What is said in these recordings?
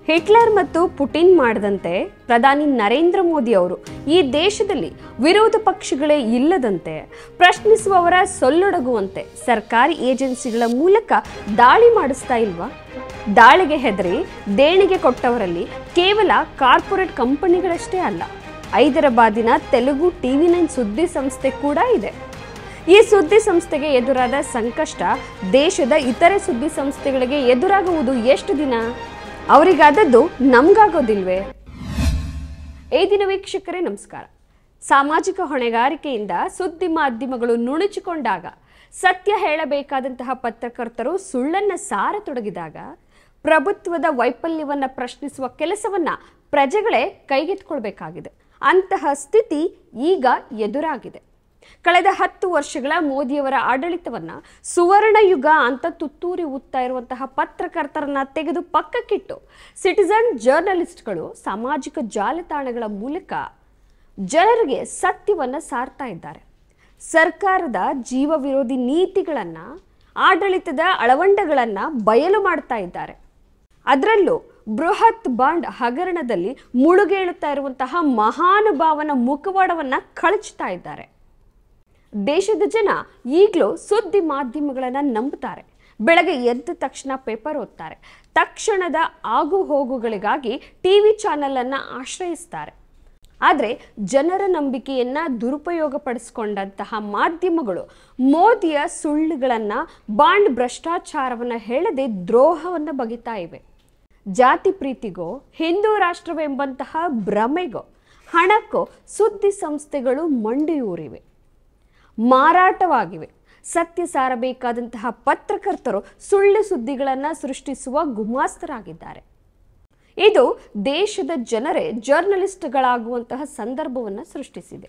Hitler ಮತ್ತು Putin ಮಾಡದಂತೆ ಪ್ರಧಾನಿ ನರೇಂದ್ರ ಮೋದಿ ಅವರು ಈ ದೇಶದಲ್ಲಿ ವಿರೋಧ ಪಕ್ಷಗಳೇ ಇಲ್ಲದಂತೆ ಪ್ರಶ್ನಿಸುವವರ ಸೊಲ್ಲೊಡಗುವಂತೆ ಸರ್ಕಾರಿ ಏಜೆನ್ಸಿಗಳ ಮೂಲಕ ದಾಳಿ ಮಾಡಿಸ್ತಾ ಇಲ್ವಾ? ದಾಳಿಗೆ ಹೆದರಿ ದೇಣಿಗೆ ಕೊಟ್ಟವರಲ್ಲಿ ಕೇವಲ ಕಾರ್ಪೊರೇಟ್ ಕಂಪನಿಗಳಷ್ಟೇ ಅಲ್ಲ, ಹೈದರಾಬಾದಿನ ತೆಲುಗು TV9 ಸುದ್ದಿ ಸಂಸ್ಥೆ ಕೂಡ ಇದೆ. ಈ ಸುದ್ದಿ ಸಂಸ್ಥೆಗೆ ಎದುರಾದ ಸಂಕಷ್ಟ ದೇಶದ ಇತರೆ ಸುದ್ದಿ ಸಂಸ್ಥೆಗಳಿಗೆ ಎದುರಾಗುವುದು ಎಷ್ಟು ದಿನ? ಅವರಿಗಾದದ್ದು ನಮಗಾಗೋದಿಲ್ವೇ? ಈ ದಿನ ವೀಕ್ಷಕರೇ ನಮಸ್ಕಾರ. ಸಾಮಾಜಿಕ ಹೊಣೆಗಾರಿಕೆಯಿಂದ ಸುದ್ದಿ ಮಾಧ್ಯಮಗಳು ನುಣುಚಿಕೊಂಡಾಗ, ಸತ್ಯ ಹೇಳಬೇಕಾದಂತಹ ಪತ್ರಕರ್ತರು ಸುಳ್ಳನ್ನ ಸಾರತೊಡಗಿದಾಗ, ಪ್ರಭುತ್ವದ ವೈಫಲ್ಯವನ್ನ ಪ್ರಶ್ನಿಸುವ ಕೆಲಸವನ್ನ ಪ್ರಜೆಗಳೇ ಕೈಗೆತ್ತಿಕೊಳ್ಬೇಕಾಗಿದೆ. ಅಂತಹ ಸ್ಥಿತಿ ಈಗ ಎದುರಾಗಿದೆ. ಕಳೆದ 10 ವರ್ಷಗಳ ಮೋದಿಯವರ ಆಡಳಿತವನ್ನ ಸುವರ್ಣ ಯುಗ ಅಂತ ತುತ್ತೂರಿ ಊದ್ತಾ ಇರುವಂತಹ ಪತ್ರಕರ್ತರನ್ನ ತೆಗೆದು ಪಕ್ಕಕ್ಕಿಟ್ಟು ಸಿಟಿಜನ್ ಜರ್ನಲಿಸ್ಟ್ಗಳು ಸಾಮಾಜಿಕ ಜಾಲತಾಣಗಳ ಮೂಲಕ ಜನರಿಗೆ ಸತ್ಯವನ್ನ ಸಾರ್ತಾ ಇದ್ದಾರೆ. ಸರ್ಕಾರದ ಜೀವ ವಿರೋಧಿ ನೀತಿಗಳನ್ನ, ಆಡಳಿತದ ಅಳವಂಡಗಳನ್ನ ಬಯಲು ಮಾಡ್ತಾ ಇದ್ದಾರೆ. ಅದರಲ್ಲೂ ಬೃಹತ್ ಬಾಂಡ್ ಹಗರಣದಲ್ಲಿ ಮುಳುಗೇಳುತ್ತಾ ಇರುವಂತಹ ಮಹಾನುಭಾವನ ಮುಖವಾಡವನ್ನ ಕಳಚ್ತಾ ಇದ್ದಾರೆ. ದೇಶದ ಜನ ಈಗಲೂ ಸುದ್ದಿ ಮಾಧ್ಯಮಗಳನ್ನು ನಂಬುತ್ತಾರೆ. ಬೆಳಗ್ಗೆ ಎದ್ದ ತಕ್ಷಣ ಪೇಪರ್ ಓದ್ತಾರೆ. ತಕ್ಷಣದ ಆಗು ಹೋಗುಗಳಿಗಾಗಿ TV ಚಾನೆಲ್ ಅನ್ನು ಆಶ್ರಯಿಸ್ತಾರೆ. ಆದರೆ ಜನರ ನಂಬಿಕೆಯನ್ನ ದುರುಪಯೋಗ ಪಡಿಸಿಕೊಂಡಂತಹ ಮಾಧ್ಯಮಗಳು ಮೋದಿಯ ಸುಳ್ಳುಗಳನ್ನು, ಬಾಂಡ್ ಭ್ರಷ್ಟಾಚಾರವನ್ನು ಹೇಳದೆ ದ್ರೋಹವನ್ನು ಬಗಿತಾ ಇವೆ. ಜಾತಿ ಪ್ರೀತಿಗೋ, ಹಿಂದೂ ರಾಷ್ಟ್ರವೆಂಬಂತಹ ಭ್ರಮೆಗೋ, ಹಣಕ್ಕೋ ಸುದ್ದಿ ಸಂಸ್ಥೆಗಳು ಮಂಡಿಯೂರಿವೆ, ಮಾರಾಟವಾಗಿವೆ. ಸತ್ಯ ಸಾರಬೇಕಾದಂತಹ ಪತ್ರಕರ್ತರು ಸುಳ್ಳು ಸುದ್ದಿಗಳನ್ನು ಸೃಷ್ಟಿಸುವ ಗುಮಾಸ್ತರಾಗಿದ್ದಾರೆ. ಇದು ದೇಶದ ಜನರೇ ಜರ್ನಲಿಸ್ಟ್ಗಳಾಗುವಂತಹ ಸಂದರ್ಭವನ್ನು ಸೃಷ್ಟಿಸಿದೆ.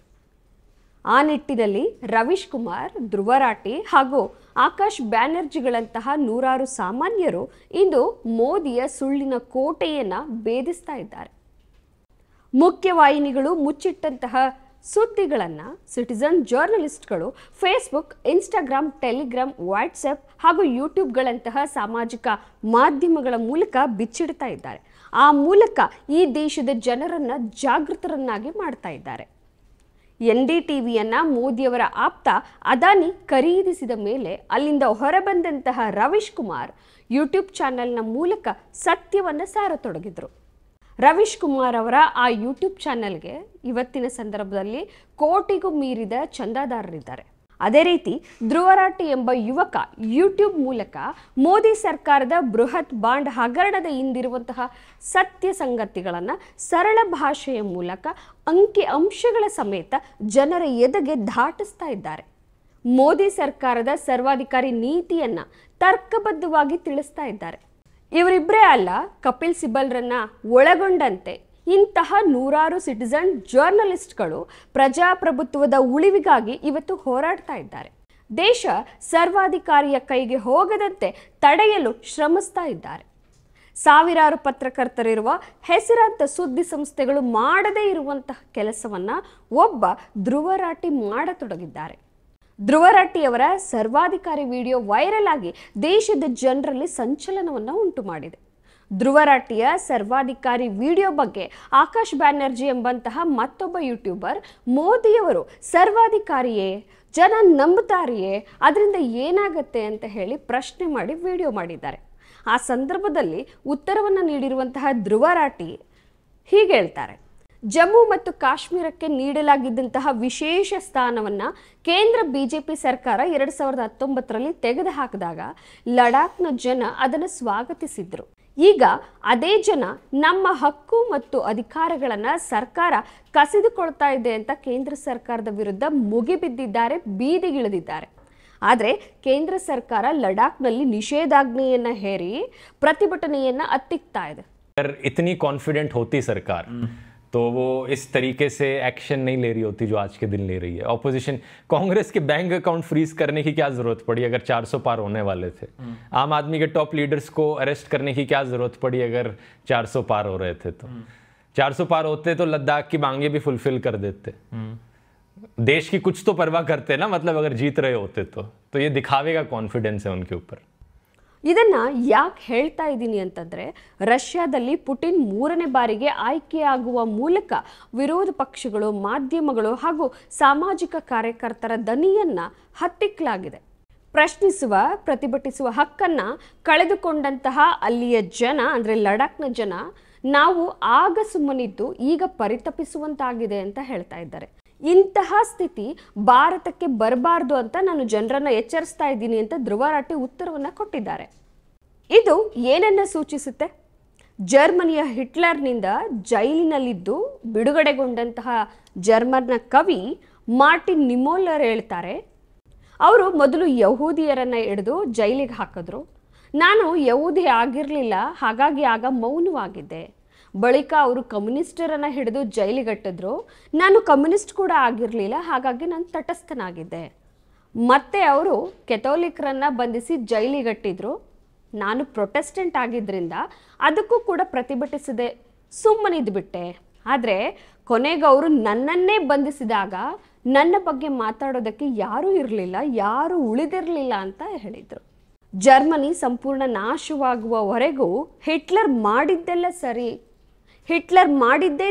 ಆ ನಿಟ್ಟಿನಲ್ಲಿ ರವೀಶ್ ಕುಮಾರ್, ಧ್ರುವ ರಾಠಿ ಹಾಗೂ ಆಕಾಶ್ ಬ್ಯಾನರ್ಜಿಗಳಂತಹ ನೂರಾರು ಸಾಮಾನ್ಯರು ಇಂದು ಮೋದಿಯ ಸುಳ್ಳಿನ ಕೋಟೆಯನ್ನ ಭೇದಿಸ್ತಾ ಇದ್ದಾರೆ. ಮುಖ್ಯವಾಹಿನಿಗಳು ಮುಚ್ಚಿಟ್ಟಂತಹ ಸುದ್ದಿಗಳನ್ನು ಸಿಟಿಜನ್ ಜರ್ನಲಿಸ್ಟ್ಗಳು ಫೇಸ್ಬುಕ್, ಇನ್ಸ್ಟಾಗ್ರಾಮ್, ಟೆಲಿಗ್ರಾಮ್, ವಾಟ್ಸಪ್ ಹಾಗೂ ಯೂಟ್ಯೂಬ್ಗಳಂತಹ ಸಾಮಾಜಿಕ ಮಾಧ್ಯಮಗಳ ಮೂಲಕ ಬಿಚ್ಚಿಡ್ತಾ ಇದ್ದಾರೆ. ಆ ಮೂಲಕ ಈ ದೇಶದ ಜನರನ್ನ ಜಾಗೃತರನ್ನಾಗಿ ಮಾಡ್ತಾ ಇದ್ದಾರೆ. NDTVಯನ್ನ ಮೋದಿಯವರ ಆಪ್ತ ಅದಾನಿ ಖರೀದಿಸಿದ ಮೇಲೆ ಅಲ್ಲಿಂದ ಹೊರಬಂದಂತಹ ರವೀಶ್ ಕುಮಾರ್ ಯೂಟ್ಯೂಬ್ ಚಾನೆಲ್ನ ಮೂಲಕ ಸತ್ಯವನ್ನು ಸಾರತೊಡಗಿದ್ರು. ರವೀಶ್ ಕುಮಾರ್ ಅವರ ಆ ಯೂಟ್ಯೂಬ್ ಚಾನೆಲ್ಗೆ ಇವತ್ತಿನ ಸಂದರ್ಭದಲ್ಲಿ ಕೋಟಿಗೂ ಮೀರಿದ ಚಂದಾದಾರರಿದ್ದಾರೆ. ಅದೇ ರೀತಿ ಧ್ರುವ ರಾಠಿ ಎಂಬ ಯುವಕ ಯೂಟ್ಯೂಬ್ ಮೂಲಕ ಮೋದಿ ಸರ್ಕಾರದ ಬೃಹತ್ ಬಾಂಡ್ ಹಗರಣದ ಹಿಂದಿರುವಂತಹ ಸತ್ಯ ಸಂಗತಿಗಳನ್ನು ಸರಳ ಭಾಷೆಯ ಮೂಲಕ ಅಂಕಿ ಅಂಶಗಳ ಸಮೇತ ಜನರ ಎದೆಗೆ ದಾಟಿಸ್ತಾ ಇದ್ದಾರೆ. ಮೋದಿ ಸರ್ಕಾರದ ಸರ್ವಾಧಿಕಾರಿ ನೀತಿಯನ್ನ ತರ್ಕಬದ್ಧವಾಗಿ ತಿಳಿಸ್ತಾ ಇದ್ದಾರೆ. ಇವರಿಬ್ಬರೇ ಅಲ್ಲ, ಕಪಿಲ್ ಸಿಬಲ್ರನ್ನ ಒಳಗೊಂಡಂತೆ ಇಂತಹ ನೂರಾರು ಸಿಟಿಜನ್ ಜರ್ನಲಿಸ್ಟ್ಗಳು ಪ್ರಜಾಪ್ರಭುತ್ವದ ಉಳಿವಿಗಾಗಿ ಇವತ್ತು ಹೋರಾಡ್ತಾ ಇದ್ದಾರೆ. ದೇಶ ಸರ್ವಾಧಿಕಾರಿಯ ಕೈಗೆ ಹೋಗದಂತೆ ತಡೆಯಲು ಶ್ರಮಿಸ್ತಾ ಇದ್ದಾರೆ. ಸಾವಿರಾರು ಪತ್ರಕರ್ತರಿರುವ ಹೆಸರಾಂತ ಸುದ್ದಿ ಸಂಸ್ಥೆಗಳು ಮಾಡದೇ ಇರುವಂತಹ ಕೆಲಸವನ್ನ ಒಬ್ಬ ಧ್ರುವ ರಾಠಿ ಮಾಡತೊಡಗಿದ್ದಾರೆ. ಧ್ರುವ ರಾಠಿಯವರ ಸರ್ವಾಧಿಕಾರಿ ವಿಡಿಯೋ ವೈರಲ್ ಆಗಿ ದೇಶದ ಜನರಲ್ಲಿ ಸಂಚಲನವನ್ನು ಉಂಟು ಮಾಡಿದೆ. ಧ್ರುವ ರಾಠಿಯ ಸರ್ವಾಧಿಕಾರಿ ವಿಡಿಯೋ ಬಗ್ಗೆ ಆಕಾಶ್ ಬ್ಯಾನರ್ಜಿ ಎಂಬಂತಹ ಮತ್ತೊಬ್ಬ ಯೂಟ್ಯೂಬರ್ ಮೋದಿಯವರು ಸರ್ವಾಧಿಕಾರಿಯೇ, ಜನ ನಂಬುತ್ತಾರೆಯೇ, ಅದರಿಂದ ಏನಾಗತ್ತೆ ಅಂತ ಹೇಳಿ ಪ್ರಶ್ನೆ ಮಾಡಿ ವಿಡಿಯೋ ಮಾಡಿದ್ದಾರೆ. ಆ ಸಂದರ್ಭದಲ್ಲಿ ಉತ್ತರವನ್ನು ನೀಡಿರುವಂತಹ ಧ್ರುವ ರಾಠಿ ಹೀಗೆ ಹೇಳ್ತಾರೆ: ಜಮ್ಮು ಮತ್ತು ಕಾಶ್ಮೀರಕ್ಕೆ ನೀಡಲಾಗಿದ್ದಂತಹ ವಿಶೇಷ ಸ್ಥಾನವನ್ನು ಕೇಂದ್ರ ಬಿಜೆಪಿ ಸರ್ಕಾರ 2019ರಲ್ಲಿ ತೆಗೆದುಹಾಕಿದಾಗ ಲಡಾಖ್ನ ಜನ ಅದನ್ನು ಸ್ವಾಗತಿಸಿದ್ರು. ಈಗ ಅದೇ ಜನ ನಮ್ಮ ಹಕ್ಕು ಮತ್ತು ಅಧಿಕಾರಗಳನ್ನು ಸರ್ಕಾರ ಕಸಿದುಕೊಳ್ತಾ ಇದೆ ಅಂತ ಕೇಂದ್ರ ಸರ್ಕಾರದ ವಿರುದ್ಧ ಮುಗಿಬಿದ್ದಿದ್ದಾರೆ, ಬೀದಿಗಿಳಿದಿದ್ದಾರೆ. ಆದರೆ ಕೇಂದ್ರ ಸರ್ಕಾರ ಲಡಾಖ್ನಲ್ಲಿ ನಿಷೇಧಾಜ್ಞೆಯನ್ನ ಹೇರಿ ಪ್ರತಿಭಟನೆಯನ್ನ ಹತ್ತಿಕ್ತಾ ಇದೆ. इतनी कॉन्फिडेंट होती सरकार तो वो इस तरीके से एक्शन नहीं ले रही होती जो आज के दिन ले रही है. ऑपोजिशन कांग्रेस के बैंक अकाउंट फ्रीज करने की क्या जरूरत पड़ी अगर 400 पार होने वाले थे? आम आदमी के टॉप लीडर्स को अरेस्ट करने की क्या जरूरत पड़ी अगर 400 पार हो रहे थे? तो 400 पार होते तो लद्दाख की मांगे भी फुलफिल कर देते. देश की कुछ तो परवाह करते ना, मतलब अगर जीत रहे होते तो ये दिखावे का कॉन्फिडेंस है उनके ऊपर. ಇದನ್ನು ಯಾಕೆ ಹೇಳ್ತಾ ಇದ್ದೀನಿ ಅಂತಂದರೆ, ರಷ್ಯಾದಲ್ಲಿ ಪುಟಿನ್ 3ನೇ ಬಾರಿಗೆ ಆಯ್ಕೆಯಾಗುವ ಮೂಲಕ ವಿರೋಧ ಪಕ್ಷಗಳು, ಮಾಧ್ಯಮಗಳು ಹಾಗೂ ಸಾಮಾಜಿಕ ಕಾರ್ಯಕರ್ತರ ದನಿಯನ್ನು ಹತ್ತಿಕ್ಕಲಾಗಿದೆ. ಪ್ರಶ್ನಿಸುವ, ಪ್ರತಿಭಟಿಸುವ ಹಕ್ಕನ್ನು ಕಳೆದುಕೊಂಡಂತಹ ಅಲ್ಲಿಯ ಜನ, ಅಂದರೆ ಲಡಾಖ್ನ ಜನ, ನಾವು ಆಗ ಸುಮ್ಮನಿದ್ದು ಈಗ ಪರಿತಪಿಸುವಂತಾಗಿದೆ ಅಂತ ಹೇಳ್ತಾ ಇದ್ದಾರೆ. ಇಂತಹ ಸ್ಥಿತಿ ಭಾರತಕ್ಕೆ ಬರಬಾರ್ದು ಅಂತ ನಾನು ಜನರನ್ನು ಎಚ್ಚರಿಸ್ತಾ ಇದ್ದೀನಿ ಅಂತ ಧ್ರುವ ರಾಠಿ ಉತ್ತರವನ್ನು ಕೊಟ್ಟಿದ್ದಾರೆ. ಇದು ಏನನ್ನ ಸೂಚಿಸುತ್ತೆ? ಜರ್ಮನಿಯ ಹಿಟ್ಲರ್ನಿಂದ ಜೈಲಿನಲ್ಲಿದ್ದು ಬಿಡುಗಡೆಗೊಂಡಂತಹ ಜರ್ಮನ್ನ ಕವಿ ಮಾರ್ಟಿನ್ ನಿಮೋಲರ್ ಹೇಳ್ತಾರೆ, ಅವರು ಮೊದಲು ಯಹೂದಿಯರನ್ನು ಹಿಡಿದು ಜೈಲಿಗೆ ಹಾಕಿದ್ರು. ನಾನು ಯಹೂದಿ ಆಗಿರಲಿಲ್ಲ, ಹಾಗಾಗಿ ಆಗ ಮೌನವಾಗಿದ್ದೆ. ಬಳಿಕ ಅವರು ಕಮ್ಯುನಿಸ್ಟರನ್ನು ಹಿಡಿದು ಜೈಲಿಗಟ್ಟಿದ್ರು. ನಾನು ಕಮ್ಯುನಿಸ್ಟ್ ಕೂಡ ಆಗಿರಲಿಲ್ಲ, ಹಾಗಾಗಿ ನಾನು ತಟಸ್ಥನಾಗಿದ್ದೆ. ಮತ್ತೆ ಅವರು ಕೆಥೋಲಿಕರನ್ನು ಬಂಧಿಸಿ ಜೈಲಿಗಟ್ಟಿದ್ರು. ನಾನು ಪ್ರೊಟೆಸ್ಟೆಂಟ್ ಆಗಿದ್ದರಿಂದ ಅದಕ್ಕೂ ಕೂಡ ಪ್ರತಿಭಟಿಸದೆ ಸುಮ್ಮನಿದ್ಬಿಟ್ಟೆ. ಆದರೆ ಕೊನೆಗೆ ಅವರು ನನ್ನನ್ನೇ ಬಂಧಿಸಿದಾಗ ನನ್ನ ಬಗ್ಗೆ ಮಾತಾಡೋದಕ್ಕೆ ಯಾರೂ ಇರಲಿಲ್ಲ, ಯಾರೂ ಉಳಿದಿರಲಿಲ್ಲ ಅಂತ ಹೇಳಿದರು. ಜರ್ಮನಿ ಸಂಪೂರ್ಣ ನಾಶವಾಗುವವರೆಗೂ ಹಿಟ್ಲರ್ ಮಾಡಿದ್ದೆಲ್ಲ ಸರಿ, ಹಿಟ್ಲರ್ ಮಾಡಿದ್ದೇ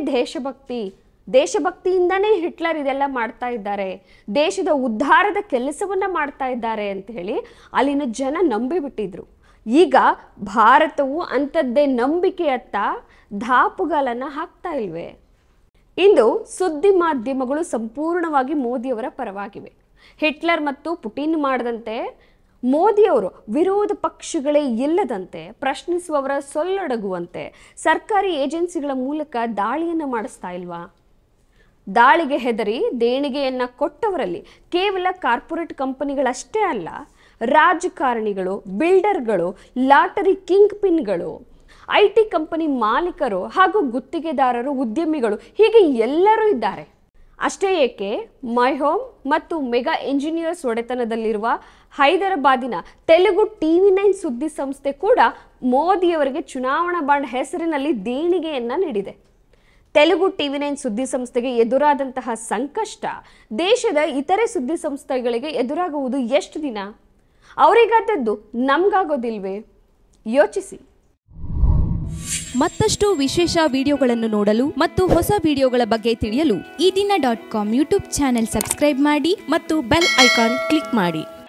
ದೇಶಭಕ್ತಿಯಿಂದನೇ ಹಿಟ್ಲರ್ ಇದೆಲ್ಲ ಮಾಡ್ತಾ ಇದ್ದಾರೆ, ದೇಶದ ಉದ್ಧಾರದ ಕೆಲಸವನ್ನು ಮಾಡ್ತಾ ಇದ್ದಾರೆ ಅಂತ ಹೇಳಿ ಅಲ್ಲಿನ ಜನ ನಂಬಿಬಿಟ್ಟಿದ್ರು. ಈಗ ಭಾರತವು ಅಂಥದ್ದೇ ನಂಬಿಕೆಯತ್ತ ದಾಪುಗಾಲನ್ನು ಹಾಕ್ತಾ ಇಲ್ವೇ? ಇಂದು ಸುದ್ದಿ ಮಾಧ್ಯಮಗಳು ಸಂಪೂರ್ಣವಾಗಿ ಮೋದಿಯವರ ಪರವಾಗಿವೆ. ಹಿಟ್ಲರ್ ಮತ್ತು ಪುಟಿನ್ ಮಾಡದಂತೆ ಮೋದಿಯವರು ವಿರೋಧ ಪಕ್ಷಗಳೇ ಇಲ್ಲದಂತೆ, ಪ್ರಶ್ನಿಸುವವರ ಸೊಲ್ಲಡಗುವಂತೆ ಸರ್ಕಾರಿ ಏಜೆನ್ಸಿಗಳ ಮೂಲಕ ದಾಳಿಯನ್ನು ಮಾಡಿಸ್ತಾ ಇಲ್ವಾ? ದಾಳಿಗೆ ಹೆದರಿ ದೇಣಿಗೆಯನ್ನು ಕೊಟ್ಟವರಲ್ಲಿ ಕೇವಲ ಕಾರ್ಪೊರೇಟ್ ಕಂಪನಿಗಳಷ್ಟೇ ಅಲ್ಲ, ರಾಜಕಾರಣಿಗಳು, ಬಿಲ್ಡರ್ಗಳು, ಲಾಟರಿ ಕಿಂಗ್ ಪಿನ್ಗಳು, IT ಕಂಪನಿ ಮಾಲೀಕರು ಹಾಗೂ ಗುತ್ತಿಗೆದಾರರು, ಉದ್ಯಮಿಗಳು, ಹೀಗೆ ಎಲ್ಲರೂ ಇದ್ದಾರೆ. ಅಷ್ಟೇ ಏಕೆ, ಮೈ ಹೋಮ್ ಮತ್ತು ಮೆಗಾ ಇಂಜಿನಿಯರ್ಸ್ ಒಡೆತನದಲ್ಲಿರುವ ಹೈದರಾಬಾದಿನ ತೆಲುಗು TV9 ಸುದ್ದಿ ಸಂಸ್ಥೆ ಕೂಡ ಮೋದಿಯವರಿಗೆ ಚುನಾವಣಾ ಬಾಂಡ್ ಹೆಸರಿನಲ್ಲಿ ದೇಣಿಗೆಯನ್ನು ನೀಡಿದೆ. ತೆಲುಗು TV9 ಸುದ್ದಿ ಸಂಸ್ಥೆಗೆ ಎದುರಾದಂತಹ ಸಂಕಷ್ಟ ದೇಶದ ಇತರೆ ಸುದ್ದಿ ಸಂಸ್ಥೆಗಳಿಗೆ ಎದುರಾಗುವುದು ಎಷ್ಟು ದಿನ? ಅವರಿಗಾದದ್ದು ನಮಗಾಗೋದಿಲ್ವೇ? ಯೋಚಿಸಿ. ಮತ್ತಷ್ಟು ವಿಶೇಷ ವಿಡಿಯೋಗಳನ್ನು ನೋಡಲು ಮತ್ತು ಹೊಸ ವಿಡಿಯೋಗಳ ಬಗ್ಗೆ ತಿಳಿಯಲು ಈ ದಿನ .com ಯೂಟ್ಯೂಬ್ ಚಾನೆಲ್ ಸಬ್ಸ್ಕ್ರೈಬ್ ಮಾಡಿ ಮತ್ತು ಬೆಲ್ ಐಕಾನ್ ಕ್ಲಿಕ್ ಮಾಡಿ.